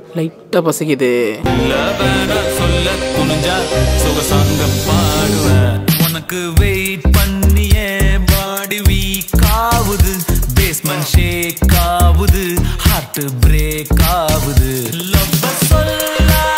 லைட்டாக பசிக்குது. சொல்ல துணிஞ்சா சுகசாங்க பாடுவேன். உனக்கு வெயிட் பண்ணியே பாடி வீக் ஆகுது, பேஸ்மெண்ட் ஷேக் ஆகுது, ஹார்ட் பிரேக் ஆகுது. லவ் சொல்ல